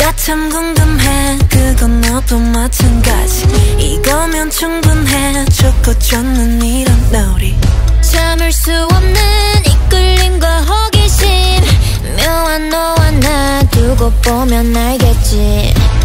나 참 궁금해 그건 너도 마찬가지 이거면 충분해 좋고 좋는 이런 놀이 참을 수 없는 이끌림과 호기심 묘한 너와 나 두고 보면 알겠지